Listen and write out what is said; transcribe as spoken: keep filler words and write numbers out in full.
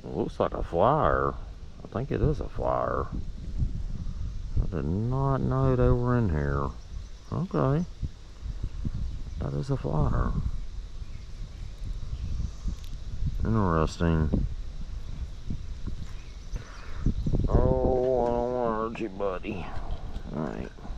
looks like a flyer. I think it is a flyer. I did not know they were in here. Okay. That is a flyer. Interesting. Oh, I don't want to hurt you, buddy. Alright.